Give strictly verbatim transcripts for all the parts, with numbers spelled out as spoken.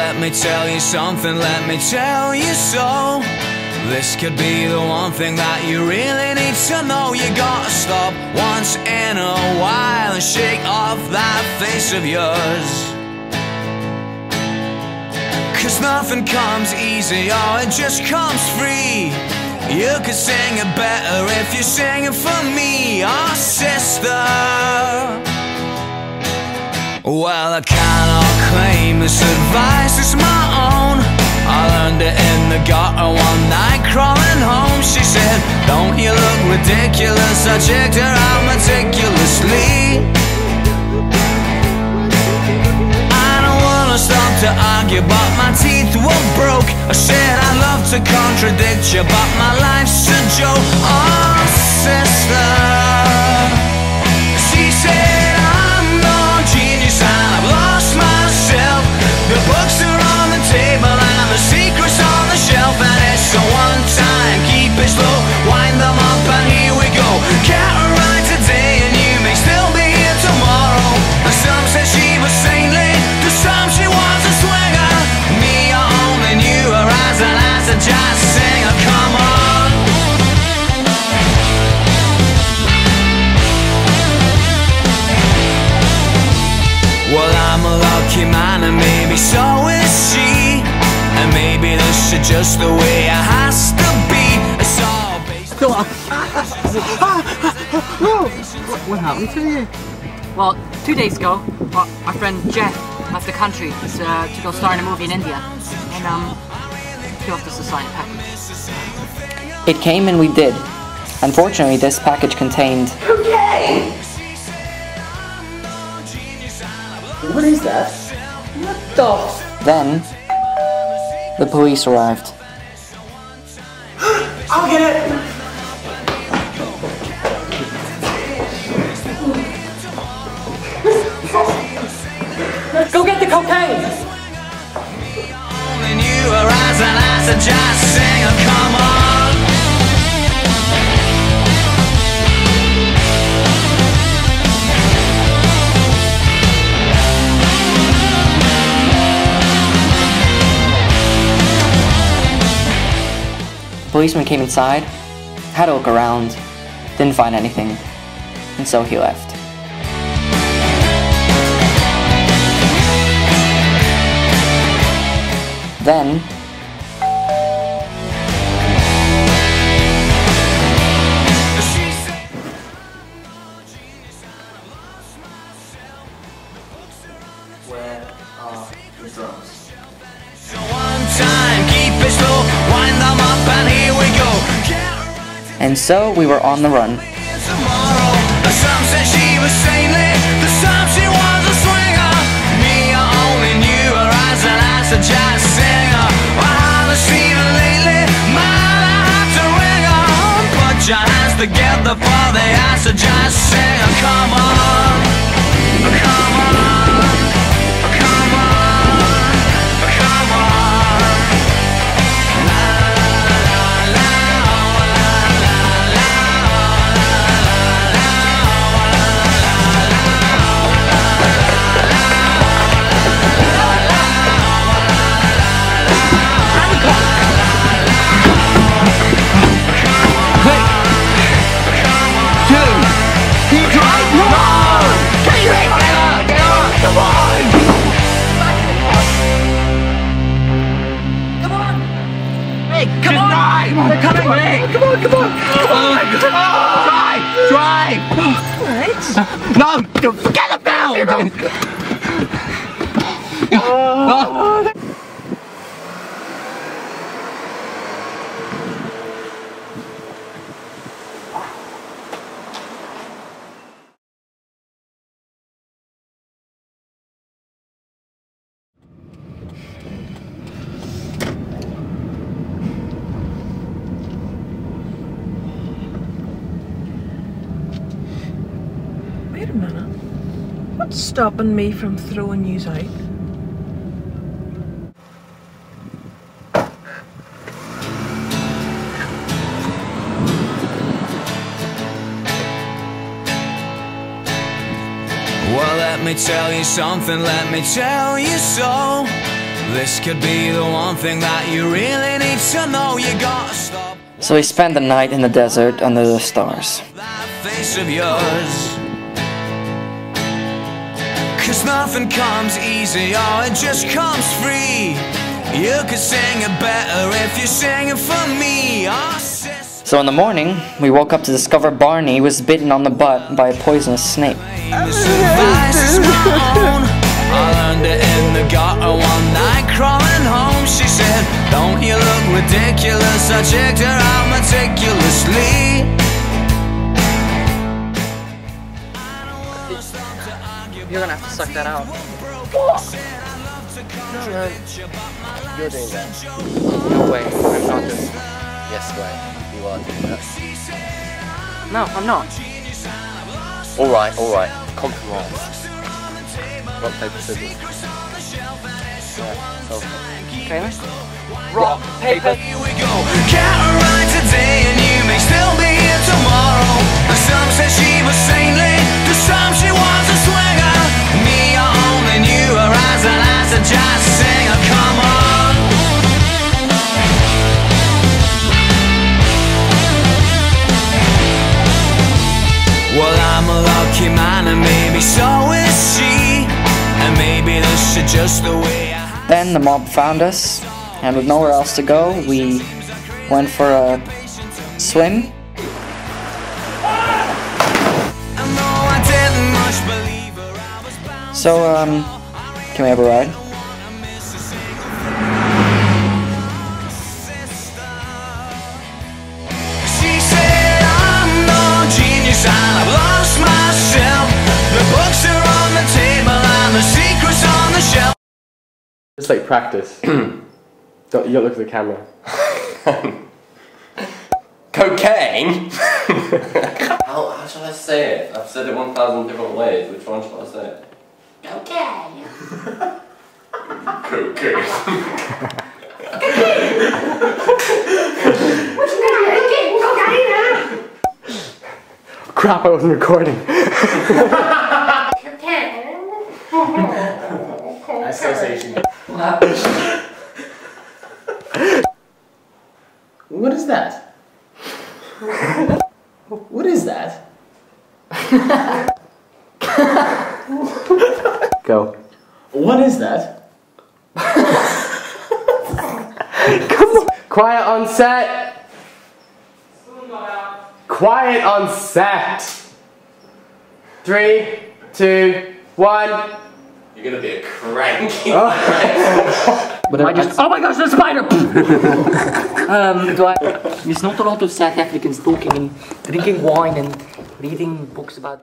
let me tell you something, let me tell you so. This could be the one thing that you really need to know. You gotta stop once in a while and shake off that face of yours. Cause nothing comes easy, or it just comes free. You could sing it better if you sing it for me, oh sister. Well, I cannot claim this advice is my own. I learned it in the gutter one night crawling home. She said, don't you look ridiculous? I checked her out meticulously. I don't wanna stop to argue, but my teeth were broke. I said I'd love to contradict you, but my life's a joke. Oh, sister. She said, I'm no genius and I've lost myself. The books are on the table and the secrets on the shelf, and it's a one time, keep it slow, wind them up and here we go. Can't write today and you may still be here tomorrow. And some say she was saintly, to some she was a swinger. Me, I only knew her as an as a jazz singer. Come on. Well, I'm a lucky man and maybe so is she. And maybe this is just the way it has to be. It's all based on... What happened to you? Well, two days ago, our, our friend Jeff left the country to, uh, to go star in a movie in India. And um, he left us a signed package. It came and we did. Unfortunately, this package contained... Okay! What is that? What the... Then, the police arrived. I'll get it! Go get the cocaine! Only knew her as an as a jazz singer. Come on. The policeman came inside, had a look around, didn't find anything, and so he left. Then, where are the drums? One time, keep it slow, wind them up and here we go. and so we were on the run. Tomorrow, some said she was saintly, the some she was a swinger. Me, I only knew her as an as a jazz singer. I haven't seen her lately, man, I had to ring her. Put your hands together for the as a jazz singer. Come on, come on, come on, come on. La la la la la la Come on! They're coming! Hey, come on, come on! Oh my God! Drive! Drive! What? No! Forget about it! Oh. Wait a minute. What's stopping me from throwing yous out? Well, let me tell you something, let me tell you so. This could be the one thing that you really need to know. You gotta stop. So we spent the night in the desert under the stars. That face of yours. Cause nothing comes easy, or it just comes free. You could sing it better if you sing it for me. Oh, sis. So in the morning, we woke up to discover Barney was bitten on the butt by a poisonous snake. I learned it in the gutter one night crawling home. She said, don't you look ridiculous? I checked her out meticulously. You're gonna have to suck that out. No, no. You're doing that. No way, I'm not doing it. Yes, way. You are doing that. No, I'm not. Alright, alright. Compromise. Rock, paper, scissors. Yeah, Okay then. Rock, paper. Here we go. Can't ride today and you may still be here tomorrow. Some said she was saintly, to some she was a swinger. Me, I only knew her as an acid jazz singer. Come on. Well, I'm a lucky man and maybe so is she. And maybe this is just the way I. Then the mob found us, and with nowhere else to go, we went for a swim. So, um, can we have a ride? She said I'm no genius and I've lost myself. The books are on the table and the secrets on the shelf. It's like practice. Don't, you gotta look at the camera. Cocaine? how, how shall I say it? I've said it one thousand different ways. Which one shall I say it? Cocaine. Cocaine. Crap, I wasn't recording. Association. What is that? What is that? Go. What is that? Come on. Quiet on set. Quiet on set. Three, two, one. You're gonna be a cranky. Oh. But I just, oh my gosh, the spider! um, do I, there's not a lot of South Africans talking and drinking wine and reading books about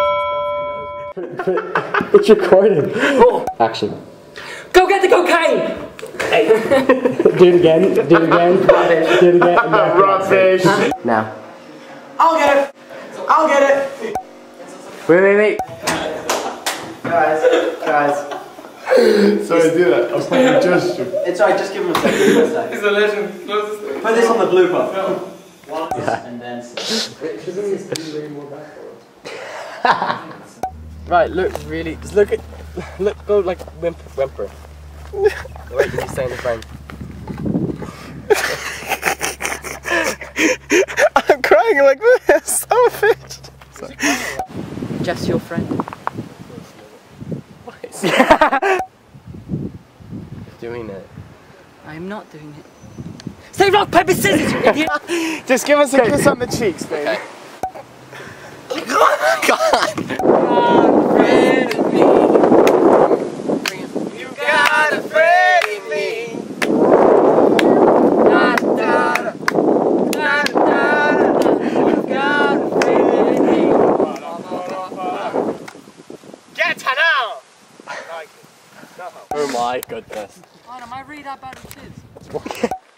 It's recording. Oh. Action. Go get the cocaine! Hey. Do it again. Do it again. Do it again. Rubbish. Now. I'll get it. I'll get it. Wait, wait, wait. Guys, guys. Sorry, do that. I'm playing gesture. It's alright, just give him a second. Give him a second. He's a legend. Put this on the blooper. No. One, Yeah. and then. Right, look, really, just look at, look, go like whimper, whimper. Wait, can you stay in the frame? I'm crying like this. I'm a fish. Jeff's your friend. Doing it. I'm not doing it. Say rock, paper, scissors, you idiot! Just give us a kiss on the cheeks, baby. Okay. You got a friend in me. Da, da, da. Da, da, da. You got a friend in me. Get her now. Like it. Oh my goodness. Oh, am I read out about the kids?